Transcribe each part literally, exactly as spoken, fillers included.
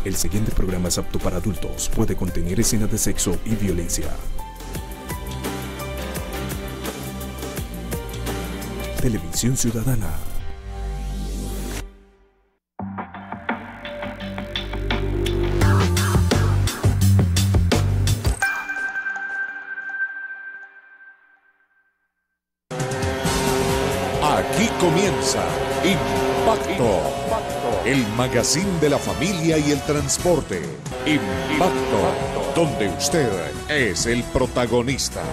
El siguiente programa es apto para adultos. Puede contener escenas de sexo y violencia. Televisión Ciudadana. Aquí comienza Impacto, el magazine de la familia y el transporte. Impacto, donde usted es el protagonista.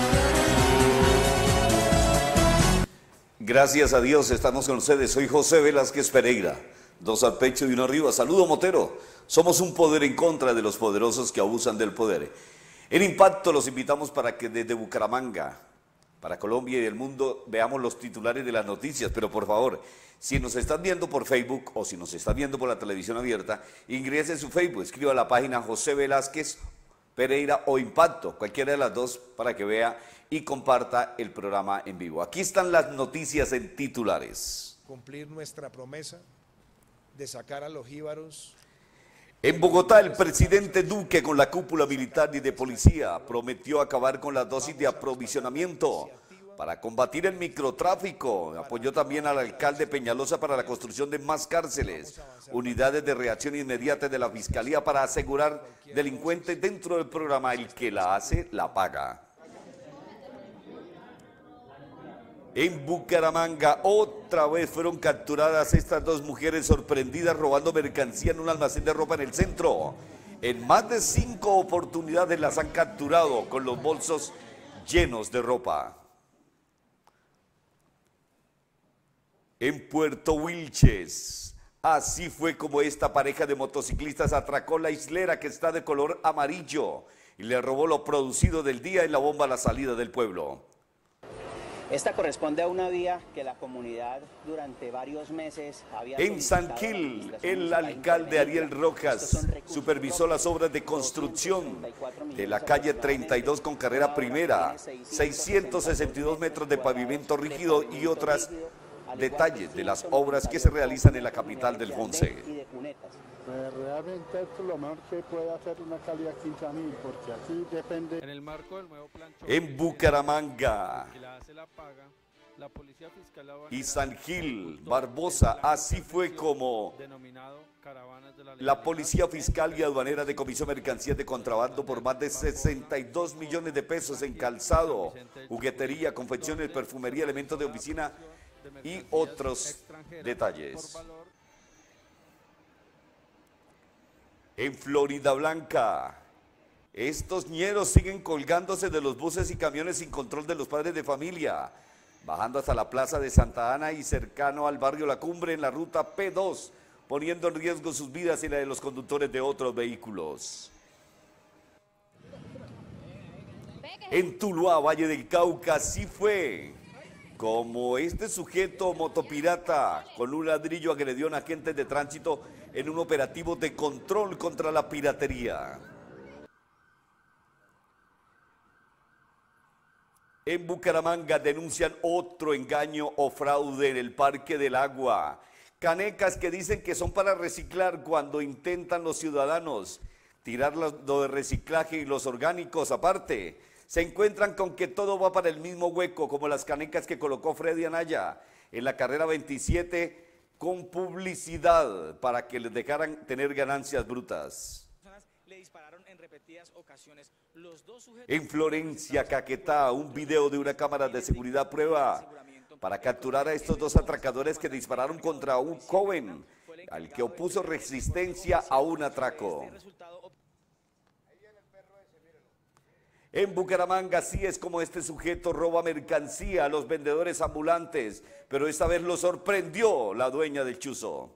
Gracias a Dios estamos con ustedes. Soy José Velázquez Pereira. Dos al pecho y uno arriba. Saludo, Motero. Somos un poder en contra de los poderosos que abusan del poder. En Impacto los invitamos para que desde Bucaramanga, para Colombia y el mundo, veamos los titulares de las noticias. Pero por favor, si nos están viendo por Facebook o si nos están viendo por la televisión abierta, ingrese en su Facebook, escriba a la página José Velázquez Pereira o Impacto, cualquiera de las dos, para que vea y comparta el programa en vivo. Aquí están las noticias en titulares. Cumplir nuestra promesa de sacar a los jíbaros. En Bogotá, el presidente Duque, con la cúpula militar y de policía, prometió acabar con las dosis de aprovisionamiento para combatir el microtráfico. Apoyó también al alcalde Peñalosa para la construcción de más cárceles, unidades de reacción inmediata de la Fiscalía para asegurar delincuentes dentro del programa El que la hace, la paga. En Bucaramanga, otra vez fueron capturadas estas dos mujeres sorprendidas robando mercancía en un almacén de ropa en el centro. En más de cinco oportunidades las han capturado con los bolsos llenos de ropa. En Puerto Wilches, así fue como esta pareja de motociclistas atracó la islera que está de color amarillo y le robó lo producido del día en la bomba a la salida del pueblo. Esta corresponde a una vía que la comunidad durante varios meses había... En San Gil, el alcalde Ariel Rojas supervisó las obras de construcción de la calle treinta y dos con carrera primera, seiscientos sesenta y dos metros de pavimento rígido y otros detalles de las obras que se realizan en la capital del Fonse. Pues realmente esto es lo mejor que puede hacer una calidad quince mil, porque así depende. En el marco del nuevo plan En Bucaramanga que la hace la paga, la policía fiscal y San Gil, Barbosa, así fue como denominado caravanas de la, la policía fiscal y aduanera decomisó mercancías de contrabando por más de sesenta y dos millones de pesos en calzado, juguetería, confecciones, perfumería, elementos de oficina y otros detalles. En Florida Blanca, estos ñeros siguen colgándose de los buses y camiones sin control de los padres de familia, bajando hasta la plaza de Santa Ana y cercano al barrio La Cumbre en la ruta P dos, poniendo en riesgo sus vidas y la de los conductores de otros vehículos. En Tuluá, Valle del Cauca, sí fue como este sujeto motopirata con un ladrillo agredió a un agente de tránsito en un operativo de control contra la piratería. En Bucaramanga denuncian otro engaño o fraude en el Parque del Agua. Canecas que dicen que son para reciclar cuando intentan los ciudadanos tirar lo de reciclaje y los orgánicos aparte. Se encuentran con que todo va para el mismo hueco, como las canecas que colocó Freddy Anaya en la carrera veintisiete con publicidad para que les dejaran tener ganancias brutas. Le dispararon en repetidas ocasiones. Los dos sujetos... En Florencia, Caquetá, un video de una cámara de seguridad prueba para capturar a estos dos atracadores que dispararon contra un joven al que opuso resistencia a un atraco. En Bucaramanga sí es como este sujeto roba mercancía a los vendedores ambulantes, pero esta vez lo sorprendió la dueña del chuzo.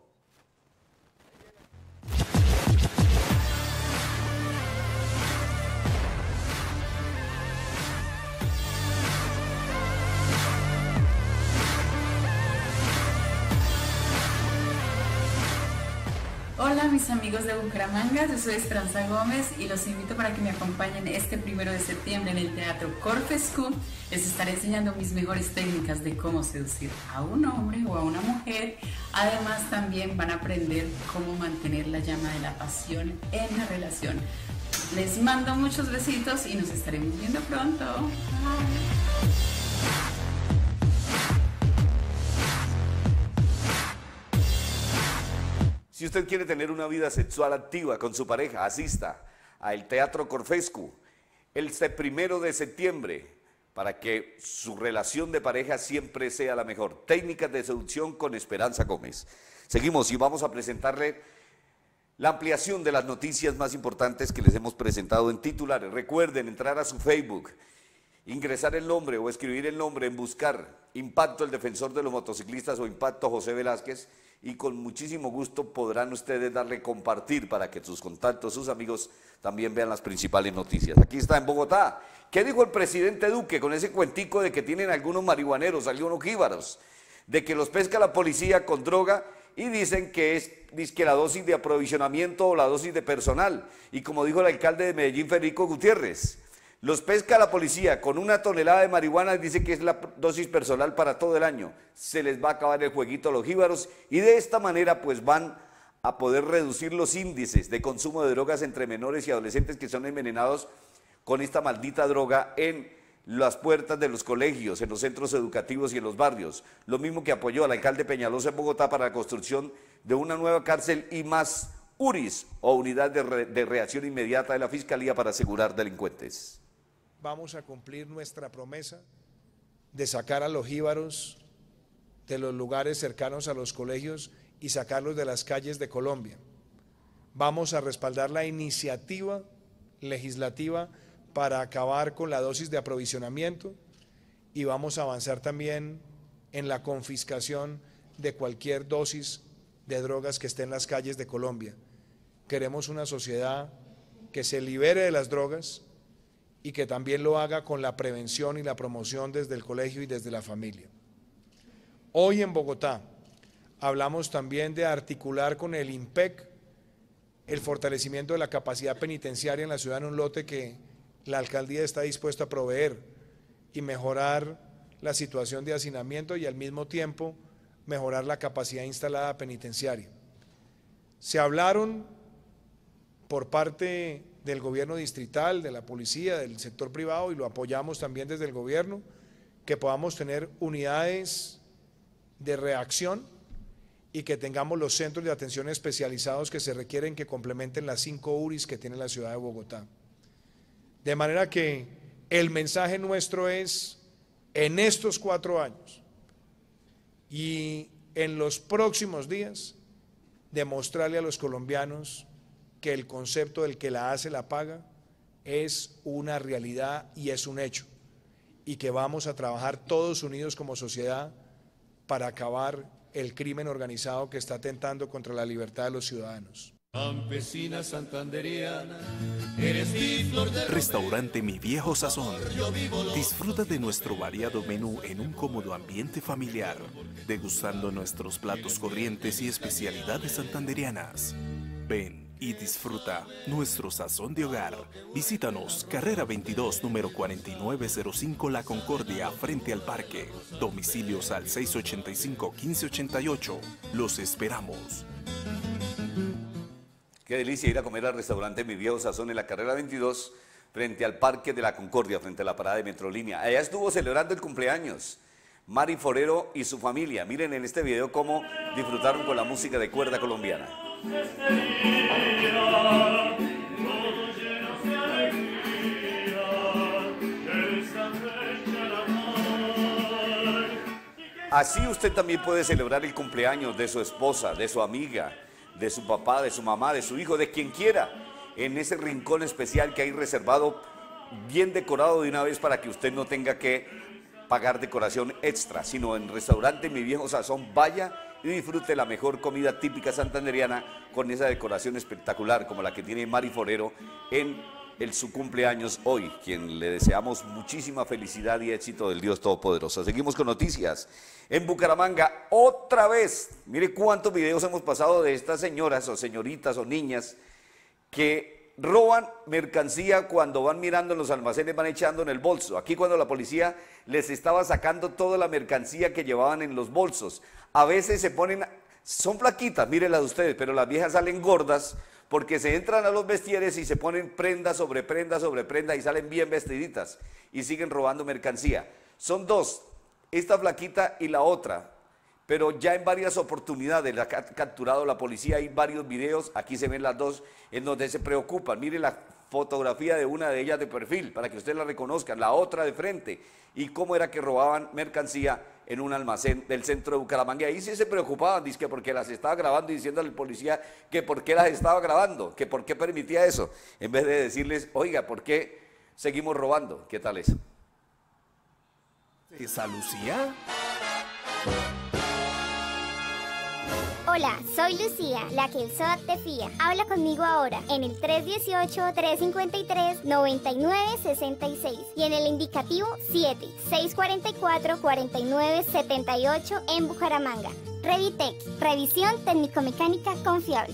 Hola mis amigos de Bucaramanga, yo soy Esperanza Gómez y los invito para que me acompañen este primero de septiembre en el Teatro Corfescu. Les estaré enseñando mis mejores técnicas de cómo seducir a un hombre o a una mujer. Además también van a aprender cómo mantener la llama de la pasión en la relación. Les mando muchos besitos y nos estaremos viendo pronto. Bye. Si usted quiere tener una vida sexual activa con su pareja, asista al Teatro Corfescu el primero de septiembre para que su relación de pareja siempre sea la mejor. Técnicas de seducción con Esperanza Gómez. Seguimos y vamos a presentarle la ampliación de las noticias más importantes que les hemos presentado en titulares. Recuerden entrar a su Facebook, ingresar el nombre o escribir el nombre en buscar Impacto el Defensor de los Motociclistas o Impacto José Velázquez, y con muchísimo gusto podrán ustedes darle compartir para que sus contactos, sus amigos también vean las principales noticias. Aquí está en Bogotá. ¿Qué dijo el presidente Duque con ese cuentico de que tienen algunos marihuaneros, algunos jíbaros, de que los pesca la policía con droga y dicen que es dizque la dosis de aprovisionamiento o la dosis de personal? Y como dijo el alcalde de Medellín, Federico Gutiérrez, los pesca la policía con una tonelada de marihuana y dice que es la dosis personal para todo el año. Se les va a acabar el jueguito a los jíbaros y de esta manera pues van a poder reducir los índices de consumo de drogas entre menores y adolescentes que son envenenados con esta maldita droga en las puertas de los colegios, en los centros educativos y en los barrios. Lo mismo que apoyó al alcalde Peñalosa en Bogotá para la construcción de una nueva cárcel y más U R Is o Unidad de, Re de Reacción Inmediata de la Fiscalía para asegurar delincuentes. Vamos a cumplir nuestra promesa de sacar a los jíbaros de los lugares cercanos a los colegios y sacarlos de las calles de Colombia. Vamos a respaldar la iniciativa legislativa para acabar con la dosis de aprovisionamiento y vamos a avanzar también en la confiscación de cualquier dosis de drogas que esté en las calles de Colombia. Queremos una sociedad que se libere de las drogas y que también lo haga con la prevención y la promoción desde el colegio y desde la familia. Hoy en Bogotá hablamos también de articular con el IMPEC el fortalecimiento de la capacidad penitenciaria en la ciudad en un lote que la alcaldía está dispuesta a proveer y mejorar la situación de hacinamiento y al mismo tiempo mejorar la capacidad instalada penitenciaria. Se hablaron por parte del gobierno distrital, de la policía, del sector privado, y lo apoyamos también desde el gobierno, que podamos tener unidades de reacción y que tengamos los centros de atención especializados que se requieren, que complementen las cinco U R Is que tiene la ciudad de Bogotá. De manera que el mensaje nuestro es, en estos cuatro años y en los próximos días, demostrarle a los colombianos que el concepto del que la hace la paga es una realidad y es un hecho, y que vamos a trabajar todos unidos como sociedad para acabar el crimen organizado que está atentando contra la libertad de los ciudadanos. Campesina santanderiana, eres mi flor de Restaurante Mi Viejo Sazón. Disfruta de nuestro variado menú en un cómodo ambiente familiar, degustando nuestros platos corrientes y especialidades santanderianas. Ven y disfruta nuestro sazón de hogar. Visítanos, carrera veintidós, número cuarenta y nueve cero cinco, La Concordia, frente al parque. Domicilios al seis ochenta y cinco, quince ochenta y ocho. Los esperamos. Qué delicia ir a comer al restaurante Mi Viejo Sazón en la carrera veintidós, frente al Parque de la Concordia, frente a la parada de Metrolínea. Allá estuvo celebrando el cumpleaños Mari Forero y su familia. Miren en este video cómo disfrutaron con la música de cuerda colombiana. Así usted también puede celebrar el cumpleaños de su esposa, de su amiga, de su papá, de su mamá, de su hijo, de quien quiera, en ese rincón especial que hay reservado, bien decorado de una vez para que usted no tenga que pagar decoración extra, sino en Restaurante Mi Viejo Sazón, vaya y disfrute la mejor comida típica santanderiana con esa decoración espectacular como la que tiene Mari Forero en el su cumpleaños hoy, quien le deseamos muchísima felicidad y éxito del Dios Todopoderoso. Seguimos con noticias. En Bucaramanga, otra vez, mire cuántos videos hemos pasado de estas señoras o señoritas o niñas que roban mercancía cuando van mirando en los almacenes, van echando en el bolso. Aquí cuando la policía les estaba sacando toda la mercancía que llevaban en los bolsos. A veces se ponen, son flaquitas, mírenlas ustedes, pero las viejas salen gordas porque se entran a los vestieres y se ponen prenda sobre prenda sobre prenda y salen bien vestiditas y siguen robando mercancía. Son dos, esta flaquita y la otra, pero ya en varias oportunidades la ha capturado la policía. Hay varios videos, aquí se ven las dos, en donde se preocupan. Mire la fotografía de una de ellas de perfil, para que ustedes la reconozcan, la otra de frente, y cómo era que robaban mercancía en un almacén del centro de Bucaramanga. Y ahí sí se preocupaban, dice que porque las estaba grabando y diciendo al policía que por qué las estaba grabando, que por qué permitía eso, en vez de decirles, oiga, ¿por qué seguimos robando? ¿Qué tal eso? ¿Esa Lucía? Hola, soy Lucía, la que el S O A T te fía. Habla conmigo ahora en el tres uno ocho, tres cinco tres, nueve nueve seis seis y en el indicativo siete, seis cuatro cuatro, cuatro nueve siete ocho en Bucaramanga. Revitec, revisión técnico-mecánica confiable.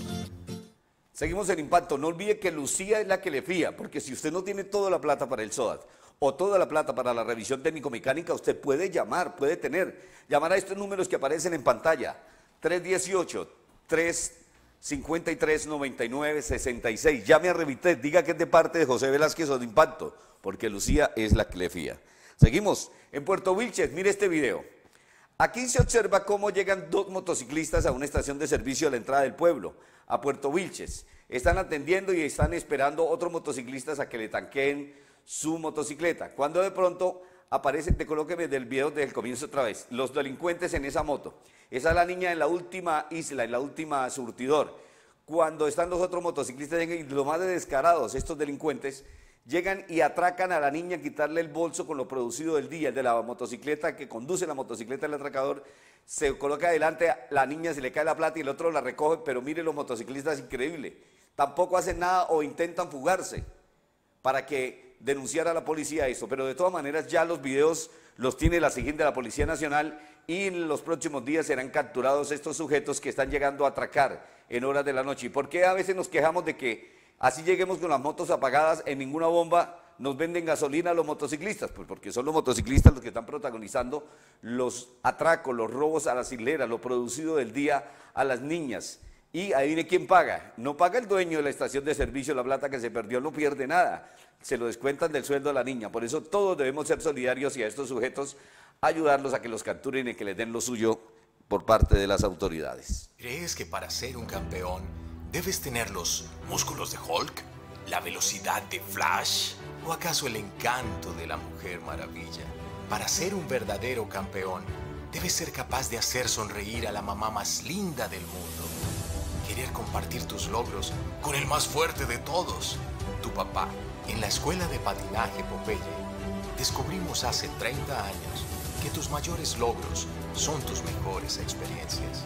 Seguimos en Impacto. No olvide que Lucía es la que le fía, porque si usted no tiene toda la plata para el S O A T o toda la plata para la revisión técnico-mecánica, usted puede llamar, puede tener, llamar a estos números que aparecen en pantalla. tres uno ocho, tres cinco tres, nueve nueve seis seis. Llame a Revitec, diga que es de parte de José Velázquez o de Impacto, porque Lucía es la que le fía. Seguimos en Puerto Wilches, mire este video. Aquí se observa cómo llegan dos motociclistas a una estación de servicio a la entrada del pueblo, a Puerto Wilches. Están atendiendo y están esperando otros motociclistas a que le tanqueen su motocicleta. Cuando de pronto aparecen, te colóqueme del video desde el comienzo otra vez, los delincuentes en esa moto. Esa es la niña en la última isla, en la última surtidor. Cuando están los otros motociclistas, llegan y lo más de descarados, estos delincuentes, llegan y atracan a la niña, quitarle el bolso con lo producido del día, el de la motocicleta que conduce la motocicleta, el atracador, se coloca adelante, la niña se le cae la plata y el otro la recoge, pero mire los motociclistas, increíble. Tampoco hacen nada o intentan fugarse para que denunciar a la policía eso, pero de todas maneras ya los videos los tiene la SIGIN de la Policía Nacional y en los próximos días serán capturados estos sujetos que están llegando a atracar en horas de la noche. ¿Y por qué a veces nos quejamos de que así lleguemos con las motos apagadas, en ninguna bomba nos venden gasolina a los motociclistas? Pues porque son los motociclistas los que están protagonizando los atracos, los robos a las hileras, lo producido del día a las niñas. Y adivine quién paga. No paga el dueño de la estación de servicio, la plata que se perdió no pierde nada, se lo descuentan del sueldo a la niña. Por eso todos debemos ser solidarios y a estos sujetos ayudarlos a que los capturen y que les den lo suyo por parte de las autoridades. ¿Crees que para ser un campeón debes tener los músculos de Hulk, la velocidad de Flash o acaso el encanto de la Mujer Maravilla? Para ser un verdadero campeón debes ser capaz de hacer sonreír a la mamá más linda del mundo, querer compartir tus logros con el más fuerte de todos, tu papá. En la Escuela de Patinaje Popeye descubrimos hace treinta años que tus mayores logros son tus mejores experiencias.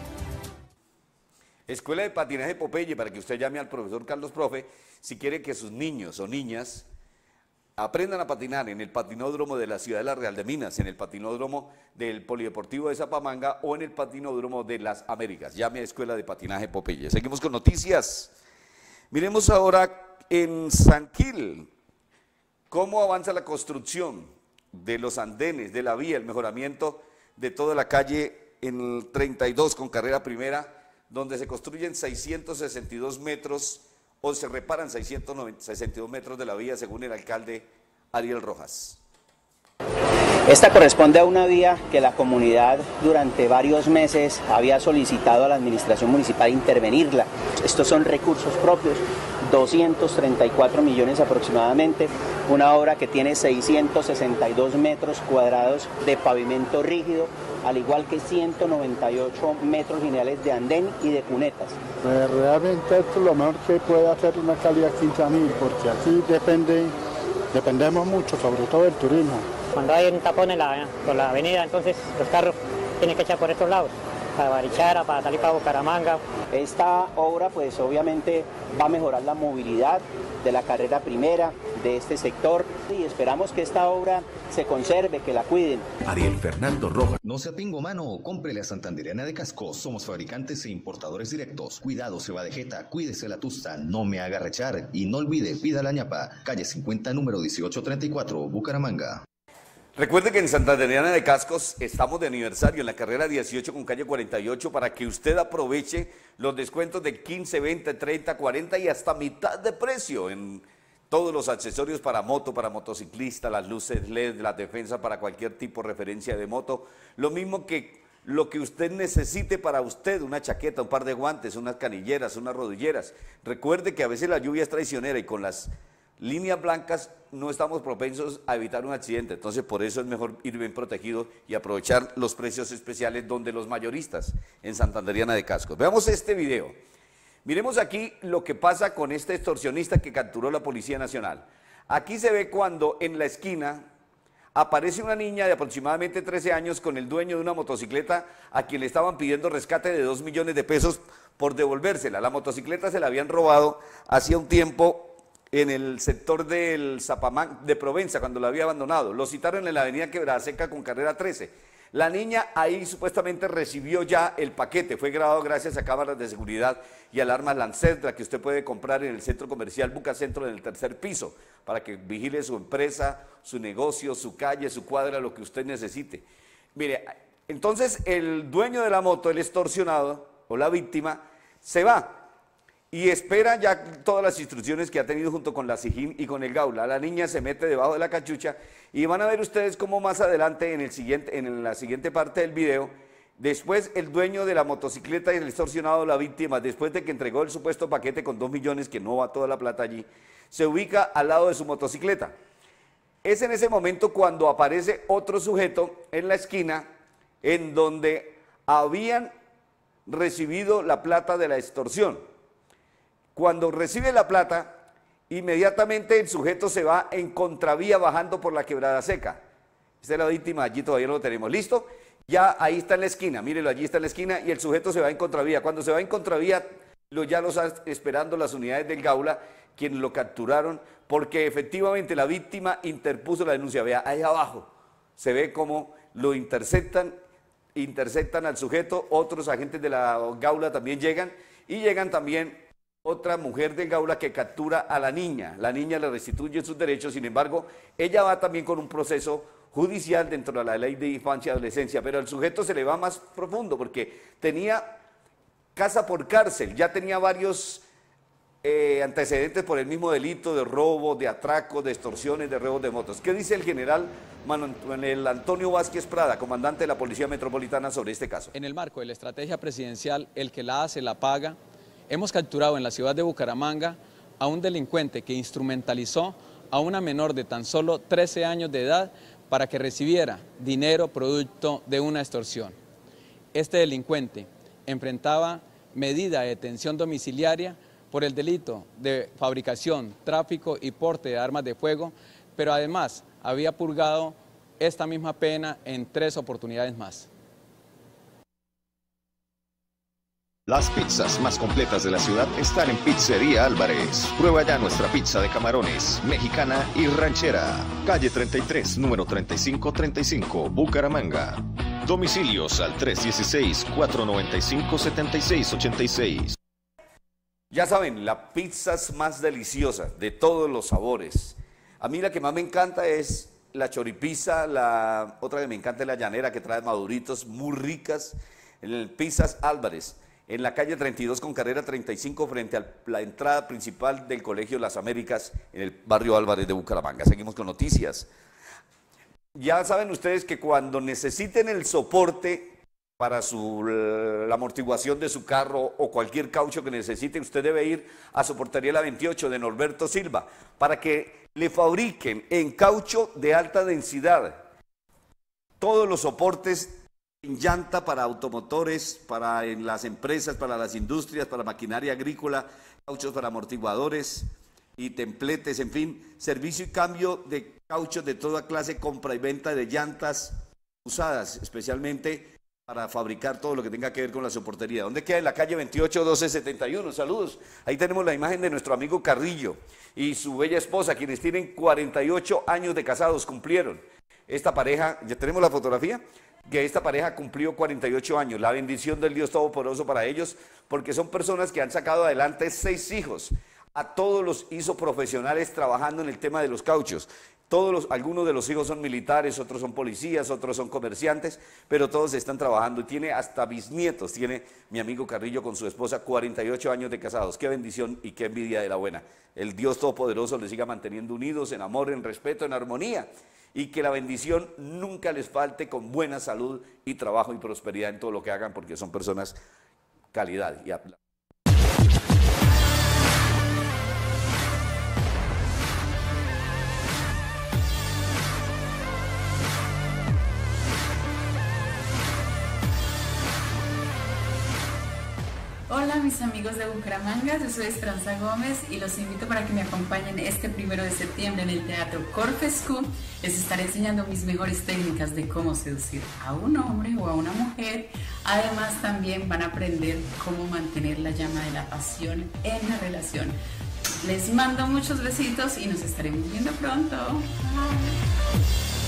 Escuela de Patinaje Popeye, para que usted llame al profesor Carlos Profe si quiere que sus niños o niñas aprendan a patinar en el patinódromo de la ciudad de La Real de Minas, en el patinódromo del Polideportivo de Zapamanga o en el patinódromo de Las Américas. Llame a Escuela de Patinaje Popeye. Seguimos con noticias. Miremos ahora en San Gil cómo avanza la construcción de los andenes, de la vía, el mejoramiento de toda la calle en el treinta y dos con carrera primera, donde se construyen seiscientos sesenta y dos metros o se reparan seiscientos sesenta y dos metros de la vía, según el alcalde Ariel Rojas. Esta corresponde a una vía que la comunidad durante varios meses había solicitado a la administración municipal intervenirla. Estos son recursos propios, doscientos treinta y cuatro millones aproximadamente, una obra que tiene seiscientos sesenta y dos metros cuadrados de pavimento rígido, al igual que ciento noventa y ocho metros lineales de andén y de cunetas. Pues realmente esto es lo mejor que puede hacer una calidad quince mil, porque aquí depende, dependemos mucho, sobre todo del turismo. Cuando hay un tapón en la, por la avenida, entonces los carros tienen que echar por estos lados para Barichara, para salir para Bucaramanga. Esta obra pues obviamente va a mejorar la movilidad de la carrera primera de este sector y esperamos que esta obra se conserve, que la cuiden. Ariel Fernando Rojas. No sea pingo mano, cómprele a Santanderiana de Cascos. Somos fabricantes e importadores directos. Cuidado, se va de jeta, cuídese la tusta, no me haga rechar y no olvide, pida la ñapa. Calle cincuenta, número dieciocho treinta y cuatro, Bucaramanga. Recuerde que en Santanderiana de Cascos estamos de aniversario en la carrera dieciocho con calle cuarenta y ocho para que usted aproveche los descuentos de quince, veinte, treinta, cuarenta y hasta mitad de precio en todos los accesorios para moto, para motociclista, las luces L E D, la defensa para cualquier tipo de referencia de moto, lo mismo que lo que usted necesite para usted, una chaqueta, un par de guantes, unas canilleras, unas rodilleras. Recuerde que a veces la lluvia es traicionera y con las líneas blancas no estamos propensos a evitar un accidente, entonces por eso es mejor ir bien protegido y aprovechar los precios especiales donde los mayoristas en Santanderiana de Cascos. Veamos este video. Miremos aquí lo que pasa con este extorsionista que capturó la Policía Nacional. Aquí se ve cuando en la esquina aparece una niña de aproximadamente trece años con el dueño de una motocicleta a quien le estaban pidiendo rescate de dos millones de pesos por devolvérsela. La motocicleta se la habían robado hacía un tiempo en el sector del Zapamán de Provenza, cuando la había abandonado. Lo citaron en la avenida Quebrada Seca con carrera trece. La niña ahí supuestamente recibió ya el paquete, fue grabado gracias a cámaras de seguridad y alarmas Lancet, la que usted puede comprar en el centro comercial Bucacentro en el tercer piso, para que vigile su empresa, su negocio, su calle, su cuadra, lo que usted necesite. Mire, entonces el dueño de la moto, el extorsionado o la víctima, se va y espera ya todas las instrucciones que ha tenido junto con la SIJIN y con el Gaula. La niña se mete debajo de la cachucha y van a ver ustedes cómo más adelante en, el siguiente, en la siguiente parte del video, después el dueño de la motocicleta y el extorsionado, la víctima, después de que entregó el supuesto paquete con dos millones, que no va toda la plata allí, se ubica al lado de su motocicleta. Es en ese momento cuando aparece otro sujeto en la esquina en donde habían recibido la plata de la extorsión. Cuando recibe la plata, inmediatamente el sujeto se va en contravía bajando por la Quebrada Seca. Esta es la víctima, allí todavía no lo tenemos. ¿Listo? Ya ahí está en la esquina, mírelo, allí está en la esquina y el sujeto se va en contravía. Cuando se va en contravía, lo, ya lo están esperando las unidades del Gaula, quienes lo capturaron, porque efectivamente la víctima interpuso la denuncia. Vea, ahí abajo se ve cómo lo interceptan, interceptan al sujeto, otros agentes de la Gaula también llegan y llegan también otra mujer del Gaula que captura a la niña. La niña le restituye sus derechos, sin embargo, ella va también con un proceso judicial dentro de la ley de infancia y adolescencia, pero al sujeto se le va más profundo porque tenía casa por cárcel, ya tenía varios eh, antecedentes por el mismo delito de robo, de atraco, de extorsiones, de robos de motos. ¿Qué dice el general Manuel Antonio Vázquez Prada, comandante de la Policía Metropolitana, sobre este caso? En el marco de la estrategia presidencial, el que la hace, la paga, hemos capturado en la ciudad de Bucaramanga a un delincuente que instrumentalizó a una menor de tan solo trece años de edad para que recibiera dinero producto de una extorsión. Este delincuente enfrentaba medida de detención domiciliaria por el delito de fabricación, tráfico y porte de armas de fuego, pero además había purgado esta misma pena en tres oportunidades más. Las pizzas más completas de la ciudad están en Pizzería Álvarez. Prueba ya nuestra pizza de camarones, mexicana y ranchera. Calle treinta y tres, número treinta y cinco treinta y cinco, Bucaramanga. Domicilios al tres uno seis, cuatro nueve cinco, siete seis ocho seis. Ya saben, las pizzas más deliciosas, de todos los sabores. A mí la que más me encanta es la choripizza, la otra que me encanta es la llanera, que trae maduritos muy ricas. El Pizzas Álvarez, en la calle treinta y dos con carrera treinta y cinco, frente a la entrada principal del Colegio Las Américas, en el barrio Álvarez de Bucaramanga. Seguimos con noticias. Ya saben ustedes que cuando necesiten el soporte para su, la amortiguación de su carro o cualquier caucho que necesite, usted debe ir a Soportería La veintiocho de Norberto Silva para que le fabriquen en caucho de alta densidad todos los soportes en llanta para automotores, para en las empresas, para las industrias, para maquinaria agrícola, cauchos para amortiguadores y templetes, en fin, servicio y cambio de cauchos de toda clase, compra y venta de llantas usadas, especialmente para fabricar todo lo que tenga que ver con la soportería. ¿Dónde queda? En la calle veintiocho, doce setenta y uno. Saludos. Ahí tenemos la imagen de nuestro amigo Carrillo y su bella esposa, quienes tienen cuarenta y ocho años de casados, cumplieron. Esta pareja, ¿ya tenemos la fotografía? Que esta pareja cumplió cuarenta y ocho años. La bendición del Dios Todopoderoso para ellos, porque son personas que han sacado adelante seis hijos. A todos los hizo profesionales trabajando en el tema de los cauchos. Todos los, algunos de los hijos son militares, otros son policías, otros son comerciantes, pero todos están trabajando y tiene hasta bisnietos. Tiene mi amigo Carrillo con su esposa, cuarenta y ocho años de casados. Qué bendición y qué envidia de la buena. El Dios Todopoderoso les siga manteniendo unidos en amor, en respeto, en armonía, y que la bendición nunca les falte, con buena salud y trabajo y prosperidad en todo lo que hagan, porque son personas calidad y aplausos. Hola mis amigos de Bucaramanga, yo soy Esperanza Gómez y los invito para que me acompañen este primero de septiembre en el Teatro Corfescu. Les estaré enseñando mis mejores técnicas de cómo seducir a un hombre o a una mujer. Además también van a aprender cómo mantener la llama de la pasión en la relación. Les mando muchos besitos y nos estaremos viendo pronto. Bye.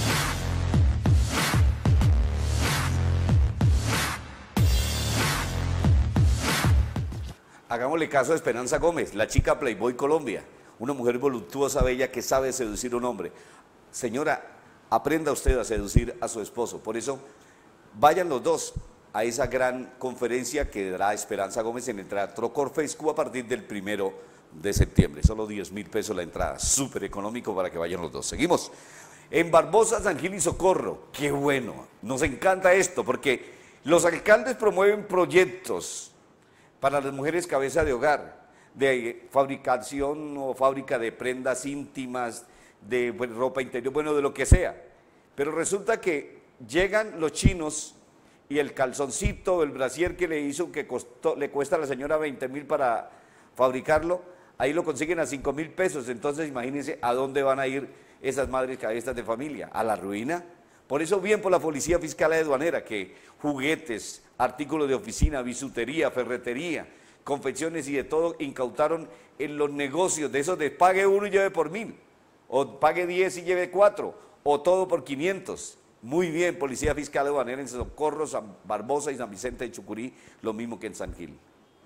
Hagámosle caso a Esperanza Gómez, la chica Playboy Colombia, una mujer voluptuosa, bella, que sabe seducir a un hombre. Señora, aprenda usted a seducir a su esposo. Por eso, vayan los dos a esa gran conferencia que dará Esperanza Gómez en el Teatro Corfescu a partir del primero de septiembre. Solo diez mil pesos la entrada, súper económico para que vayan los dos. Seguimos. En Barbosa, San Gil y Socorro, qué bueno, nos encanta esto, porque los alcaldes promueven proyectos para las mujeres cabeza de hogar, de fabricación o fábrica de prendas íntimas, de bueno, ropa interior, bueno, de lo que sea. Pero resulta que llegan los chinos y el calzoncito, el brasier que le hizo, que costó, le cuesta a la señora veinte mil para fabricarlo, ahí lo consiguen a cinco mil pesos. Entonces imagínense a dónde van a ir esas madres cabezas de familia, a la ruina. Por eso bien por la Policía Fiscal Aduanera, que juguetes, artículos de oficina, bisutería, ferretería, confecciones y de todo incautaron en los negocios, de esos de pague uno y lleve por mil, o pague diez y lleve cuatro, o todo por quinientos. Muy bien, Policía Fiscal Aduanera en Socorro, San Barbosa y San Vicente de Chucurí, lo mismo que en San Gil.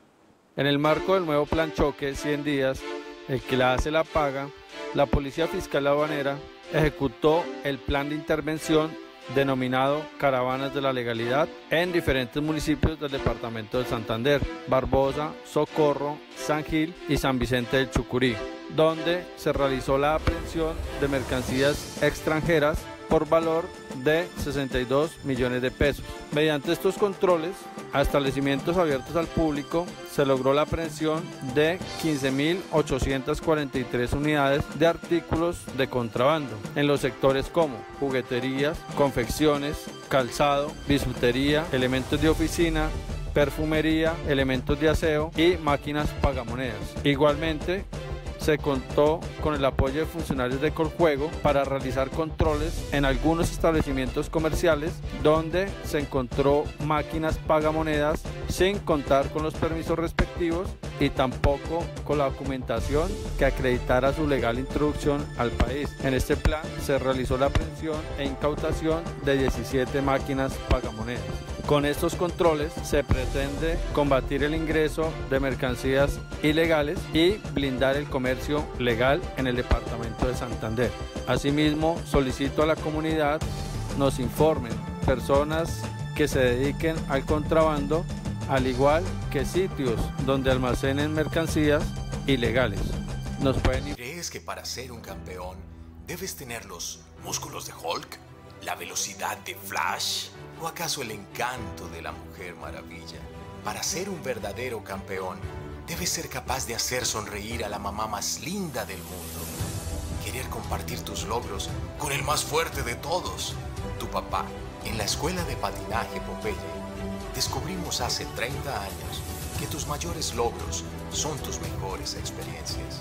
En el marco del nuevo plan choque cien días, el que la hace la paga, la Policía Fiscal Aduanera ejecutó el plan de intervención denominado Caravanas de la Legalidad en diferentes municipios del departamento de Santander, Barbosa, Socorro, San Gil y San Vicente del Chucurí, donde se realizó la aprehensión de mercancías extranjeras por valor de sesenta y dos millones de pesos. Mediante estos controles a establecimientos abiertos al público se logró la aprehensión de quince mil ochocientas cuarenta y tres unidades de artículos de contrabando en los sectores como jugueterías, confecciones, calzado, bisutería, elementos de oficina, perfumería, elementos de aseo y máquinas pagamonedas. Igualmente, se contó con el apoyo de funcionarios de Coljuego para realizar controles en algunos establecimientos comerciales donde se encontró máquinas pagamonedas sin contar con los permisos respectivos y tampoco con la documentación que acreditara su legal introducción al país. En este plan se realizó la aprehensión e incautación de diecisiete máquinas pagamonedas. Con estos controles se pretende combatir el ingreso de mercancías ilegales y blindar el comercio legal en el departamento de Santander. Asimismo, solicito a la comunidad nos informen personas que se dediquen al contrabando, al igual que sitios donde almacenen mercancías ilegales. Nos pueden... ¿Crees que para ser un campeón debes tener los músculos de Hulk, la velocidad de Flash o acaso el encanto de la Mujer Maravilla? Para ser un verdadero campeón debes ser capaz de hacer sonreír a la mamá más linda del mundo, querer compartir tus logros con el más fuerte de todos, tu papá. En la escuela de patinaje Popeye descubrimos hace treinta años que tus mayores logros son tus mejores experiencias.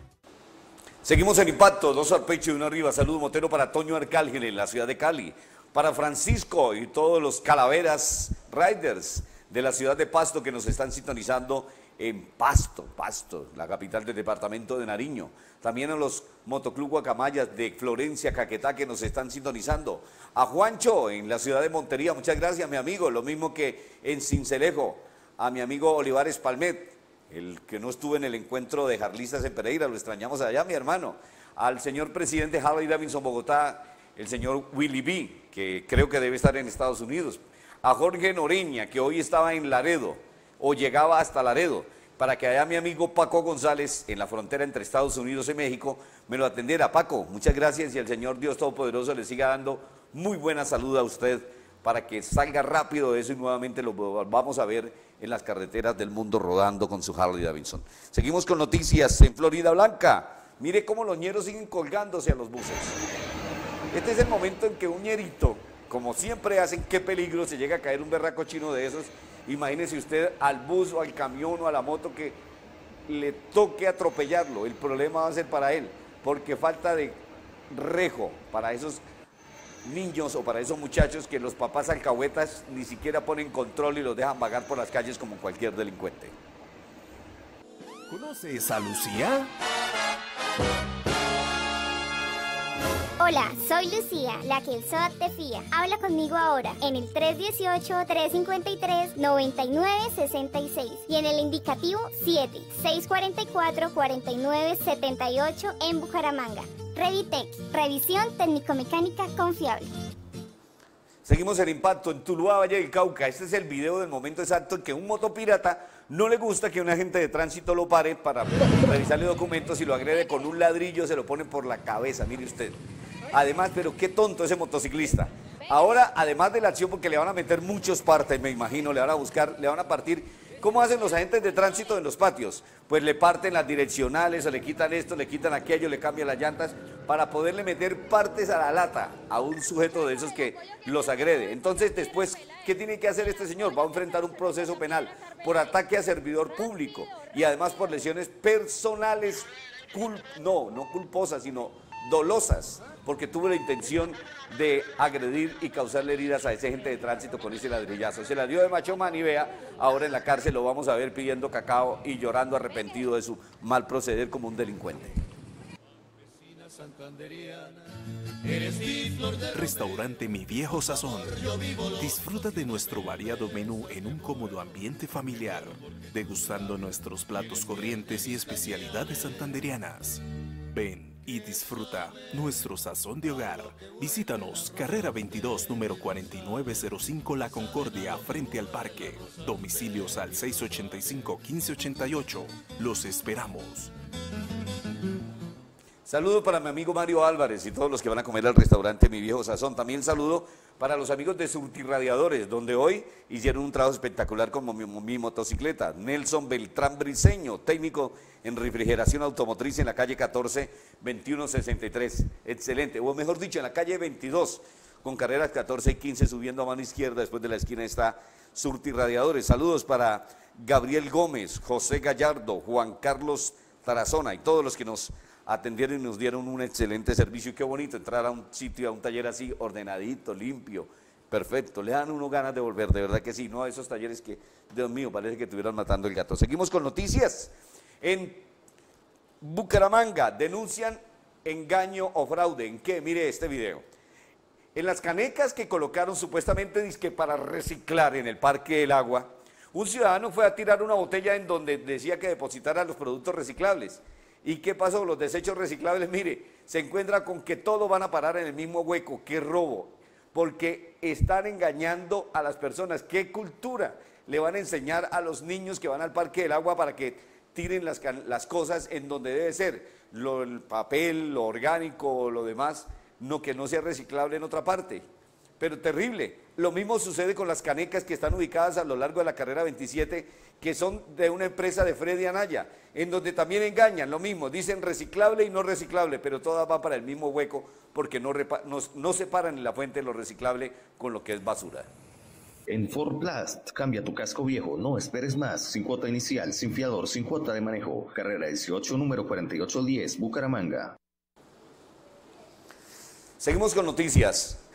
Seguimos en Impacto, dos al pecho y uno arriba. Saludo motero para Toño Arcángel en la ciudad de Cali. para Francisco y todos los Calaveras Riders de la ciudad de Pasto que nos están sintonizando en Pasto, Pasto, la capital del departamento de Nariño. También a los Motoclub Guacamayas de Florencia, Caquetá, que nos están sintonizando. A Juancho en la ciudad de Montería, muchas gracias, mi amigo. Lo mismo que en Cincelejo, a mi amigo Olivares Palmet, el que no estuvo en el encuentro de jarlistas en Pereira, lo extrañamos allá, mi hermano. Al señor presidente Harley Davidson Bogotá, el señor Willy B., que creo que debe estar en Estados Unidos. A Jorge Noreña, que hoy estaba en Laredo, o llegaba hasta Laredo, para que allá mi amigo Paco González, en la frontera entre Estados Unidos y México, me lo atendiera. Paco, muchas gracias y el Señor Dios Todopoderoso le siga dando muy buena salud a usted, para que salga rápido de eso y nuevamente lo vamos a ver en las carreteras del mundo rodando con su Harley Davidson. Seguimos con noticias en Florida Blanca. Mire cómo los ñeros siguen colgándose a los buses. Este es el momento en que un ñerito, como siempre hacen, qué peligro, se llega a caer un berraco chino de esos. Imagínese usted al bus o al camión o a la moto que le toque atropellarlo. El problema va a ser para él, porque falta de rejo para esos niños o para esos muchachos que los papás alcahuetas ni siquiera ponen control y los dejan vagar por las calles como cualquier delincuente. ¿Conoces a Lucía? Hola, soy Lucía, la que el S O A T te fía. Habla conmigo ahora en el tres uno ocho, tres cinco tres, nueve nueve seis seis y en el indicativo siete, seis cuatro cuatro, cuatro nueve siete ocho en Bucaramanga. Revitec, revisión técnico-mecánica confiable. Seguimos el impacto en Tuluá, Valle del Cauca. Este es el video del momento exacto en que un motopirata no le gusta que un agente de tránsito lo pare para revisarle documentos y lo agrede con un ladrillo, se lo pone por la cabeza, mire usted. Además, pero qué tonto ese motociclista. Ahora, además de la acción, porque le van a meter muchos partes, me imagino, le van a buscar, le van a partir. ¿Cómo hacen los agentes de tránsito en los patios? Pues le parten las direccionales, o le quitan esto, le quitan aquello, le cambian las llantas, para poderle meter partes a la lata a un sujeto de esos que los agrede. Entonces, después, ¿qué tiene que hacer este señor? Va a enfrentar un proceso penal por ataque a servidor público y además por lesiones personales, cul no, no culposas, sino dolosas, porque tuvo la intención de agredir y causarle heridas a ese agente de tránsito con ese ladrillazo. Se la dio de macho man y vea, ahora en la cárcel lo vamos a ver pidiendo cacao y llorando arrepentido de su mal proceder como un delincuente. Restaurante Mi Viejo Sazón. Disfruta de nuestro variado menú en un cómodo ambiente familiar, degustando nuestros platos corrientes y especialidades santanderianas. Ven y disfruta nuestro sazón de hogar. Visítanos, carrera veintidós, número cuarenta y nueve cero cinco La Concordia, frente al parque. Domicilios al seis ochenta y cinco, quince ochenta y ocho. Los esperamos. Saludo para mi amigo Mario Álvarez y todos los que van a comer al restaurante Mi Viejo Sazón. También saludo para los amigos de Surtirradiadores, donde hoy hicieron un trabajo espectacular con mi, mi motocicleta. Nelson Beltrán Briceño, técnico en refrigeración automotriz en la calle catorce, veintiuno sesenta y tres. Excelente, o mejor dicho, en la calle veintidós, con carreras catorce y quince, subiendo a mano izquierda, después de la esquina está Surtirradiadores. Saludos para Gabriel Gómez, José Gallardo, Juan Carlos Tarazona y todos los que nos atendieron y nos dieron un excelente servicio. Y qué bonito entrar a un sitio, a un taller así, ordenadito, limpio, perfecto. Le dan uno ganas de volver, de verdad que sí, no a esos talleres que, Dios mío, parece que estuvieran matando el gato. Seguimos con noticias. En Bucaramanga denuncian engaño o fraude. ¿En qué? Mire este video. En las canecas que colocaron supuestamente dizque para reciclar en el Parque del Agua, un ciudadano fue a tirar una botella en donde decía que depositara los productos reciclables. ¿Y qué pasó? Los desechos reciclables, mire, se encuentra con que todos van a parar en el mismo hueco. ¡Qué robo! Porque están engañando a las personas. ¿Qué cultura le van a enseñar a los niños que van al Parque del Agua para que tiren las, las cosas en donde debe ser? Lo, el papel, lo orgánico, lo demás, no, que no sea reciclable en otra parte. Pero terrible. Lo mismo sucede con las canecas que están ubicadas a lo largo de la carrera veintisiete, que son de una empresa de Freddy Anaya, en donde también engañan, lo mismo, dicen reciclable y no reciclable, pero todas van para el mismo hueco, porque no, no, no separan en la fuente lo reciclable con lo que es basura. En Ford Blast, cambia tu casco viejo, no esperes más, sin cuota inicial, sin fiador, sin cuota de manejo. Carrera dieciocho, número cuarenta y ocho diez, Bucaramanga. Seguimos con noticias.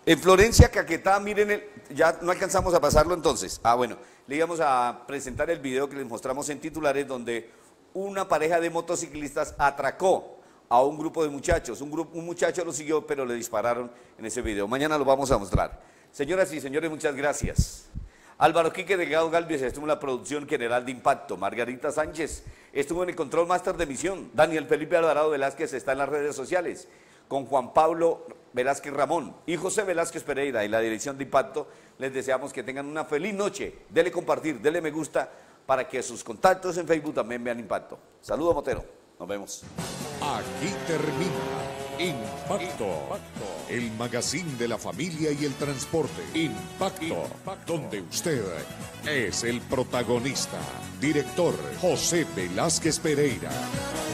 En Florencia, Caquetá, miren, el, ya no alcanzamos a pasarlo entonces. Ah, bueno, le íbamos a presentar el video que les mostramos en titulares donde una pareja de motociclistas atracó a un grupo de muchachos. Un, grupo, un muchacho lo siguió, pero le dispararon en ese video. Mañana lo vamos a mostrar. Señoras y señores, muchas gracias. Álvaro Quique Delgado Galvez estuvo en la producción general de Impacto. Margarita Sánchez estuvo en el control máster de emisión. Daniel Felipe Alvarado Velázquez está en las redes sociales con Juan Pablo Velázquez Ramón y José Velázquez Pereira y la dirección de Impacto. Les deseamos que tengan una feliz noche. Dele compartir, dele me gusta para que sus contactos en Facebook también vean Impacto. Saludos, Motero. Nos vemos. Aquí termina Impacto, el magazine de la familia y el transporte. Impacto, donde usted es el protagonista. Director José Velázquez Pereira.